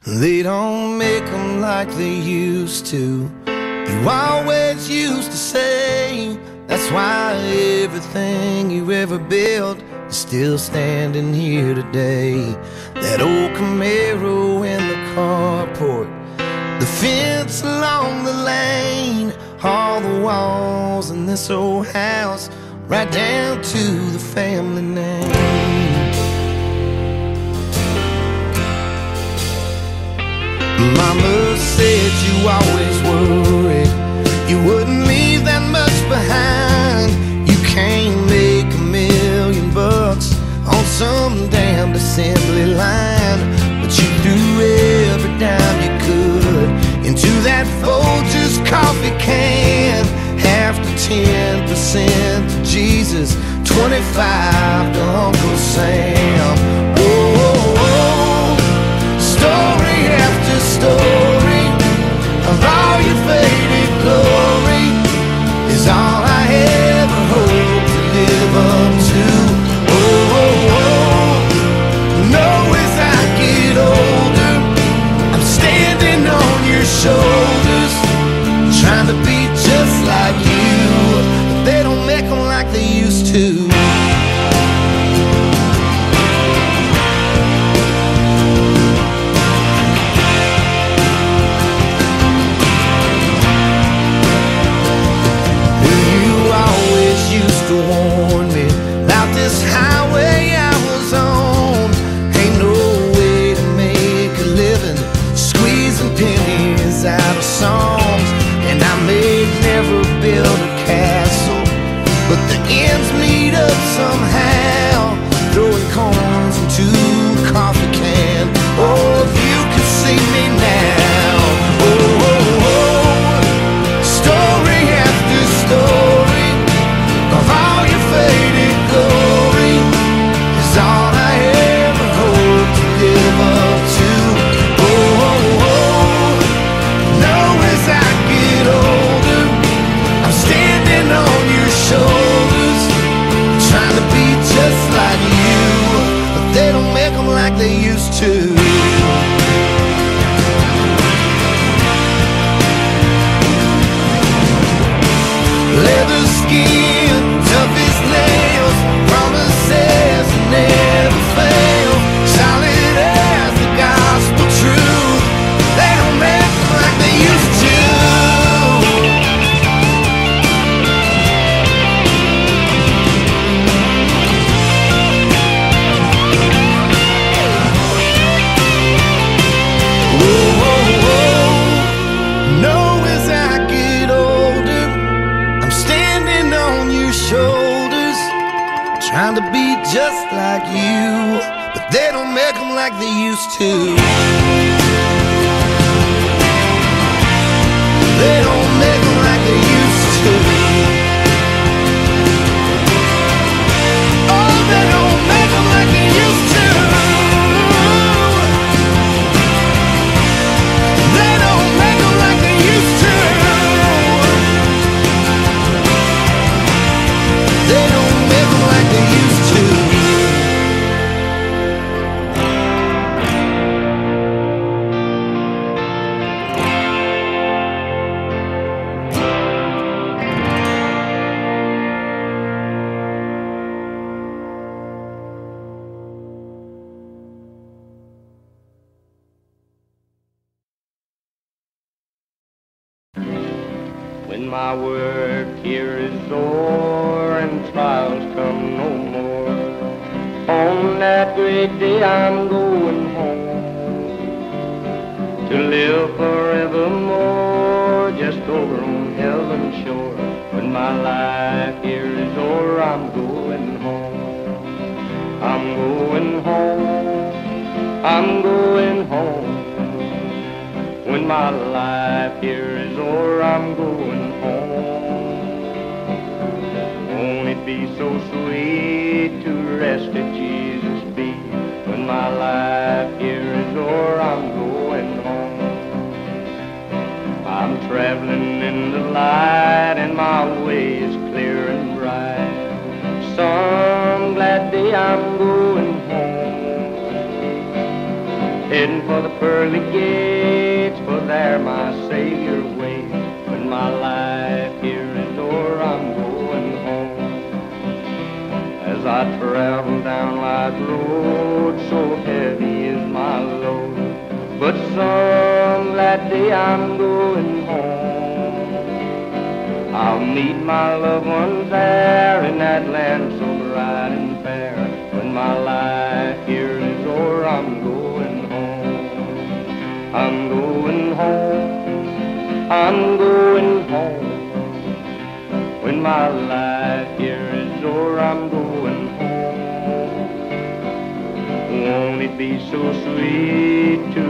They don't make them like they used to. You always used to say that's why everything you ever built is still standing here today. That old Camaro in the carport, the fence along the lane, all the walls in this old house, right down to the family name. Mama said you always worried you wouldn't leave that much behind. You can't make $1,000,000 on some damned assembly line, but you threw every dime you could into that Folgers coffee can. Half to 10% to Jesus, 25 to Uncle Sam. Story after story of all your faded glory is all I ever hope to live up to. Know as I get older, I'm standing on your shoulders, trying to be just like you, but they don't make them like they used to. Somehow throwing coins into a coffee can. Oh, if you could see me now. Story after story of all your faded glory is all I ever hope to live up to. Know as I get older, I'm standing on your shoulders, trying to be just like you, but they don't make them like they used to. Leather skin, tough as nails, promises that never fail, solid as the gospel truth. They don't make them like they used to. Trying to be just like you, but they don't make them like they used to. They don't make them like they used to. Oh, they don't make them like they used to. They don't make them like they used to. They don't make them like they used to. When my work here is o'er and trials come no more, on that great day I'm going home to live forevermore just over on heaven's shore. When my life here is o'er, I'm going home. I'm going home. I'm going home. When my life here is o'er, I'm going home. Won't it be so sweet to rest at Jesus' feet? When my life here is o'er, I'm going home. I'm traveling in the light and my way is clear and bright. Some glad day I'm going home, heading for for the pearly gates, for there my Savior waits. When my life here is o'er, I'm going home. As I travel down life's road, so heavy is my load, but some glad day I'm going home. I'll meet my loved ones there in that land so bright and fair. When my life here is o'er, I'm going home. I'm going home. I'm going home. When my life here is o'er, I'm going home. Won't it be so sweet to